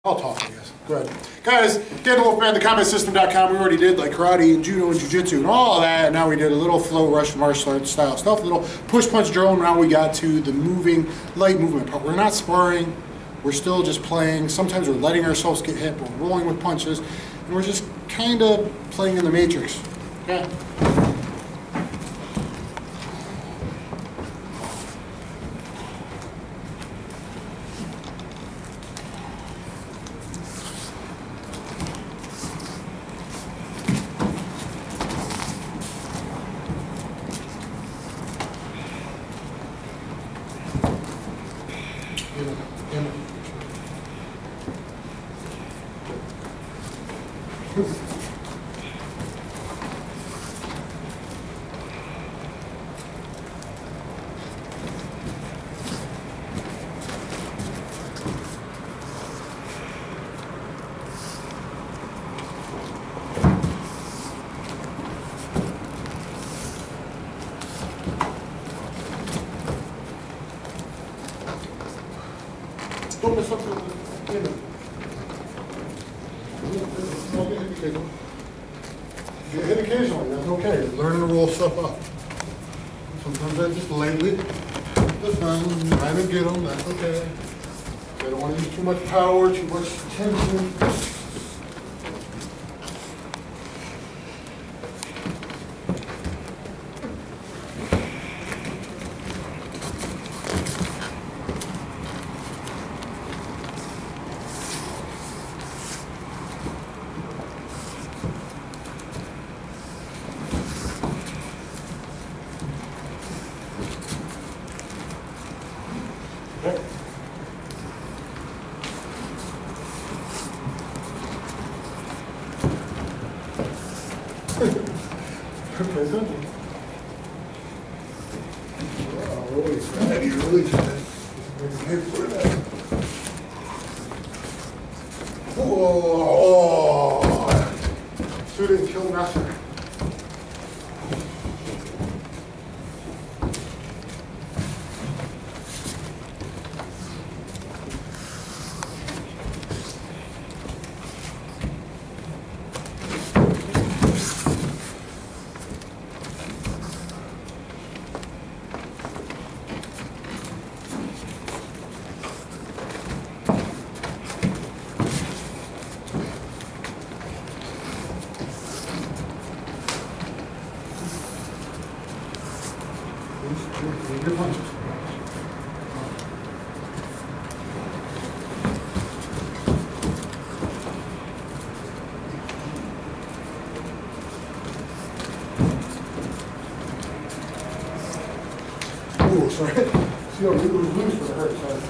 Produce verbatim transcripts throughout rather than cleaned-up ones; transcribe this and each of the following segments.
I'll talk, I guess. Go ahead. Guys, get the Wolfman, the combat system dot com. We already did like karate and judo and jiu-jitsu and all of that. And now we did a little flow rush martial arts style stuff, a little push punch drill. And now we got to the moving, light movement part. We're not sparring. We're still just playing. Sometimes we're letting ourselves get hit, but we're rolling with punches. And we're just kind of playing in the matrix. Okay? Don't mess up the payment. You get hit occasionally, that's okay. You're learning to roll stuff up. Sometimes I just lightly, that's fine, trying to get them, that's okay. I don't want to use too much power, too much tension. Okay. Okay, something. Wow, really steady, really steady. Whoa! Shooting kill master. Good punches. Ooh, sorry. See how it was loose for the hurt side.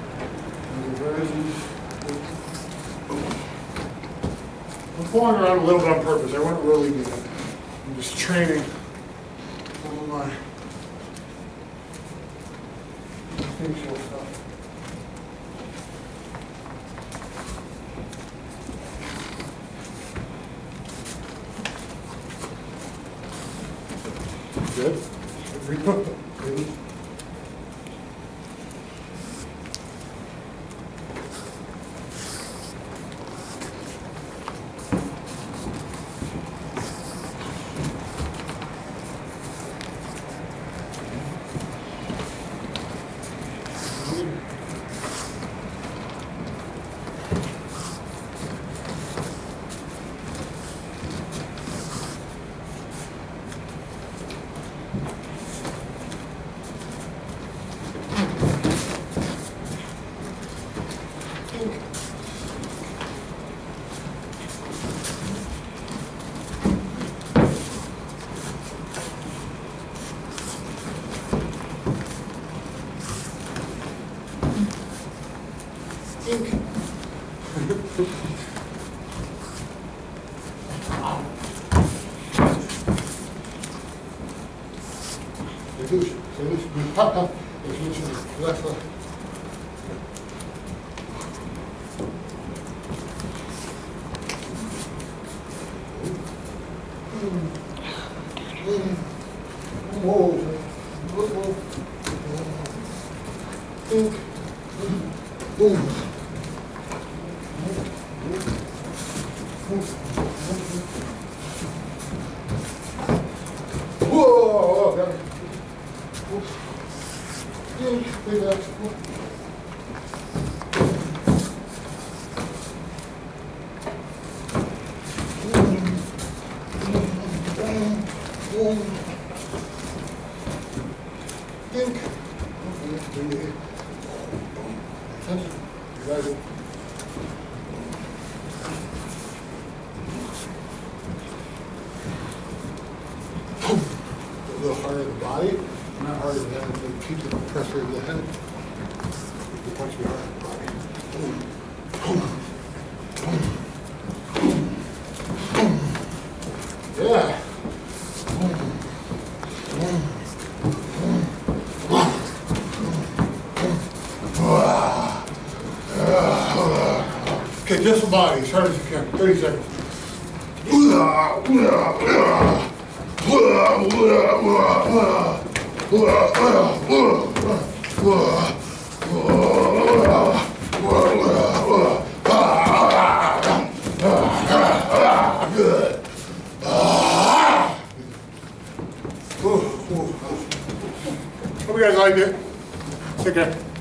I'm pulling around a little bit on purpose. I wouldn't really do that. I'm just training some of my instinctual stuff. Good. Good. Ink. Solution. Solution. Pop up. Solution. Left, left. Whoa. Whoa. Ink. Boom. Whoa, got it. Big legs. Think. You guys. A little harder of the body, not harder of the head, to keep the pressure of the head. The punch be harder of the body. Yeah. Okay, just the body, as hard as you can. thirty seconds. Good. Hope you guys liked it. Take care.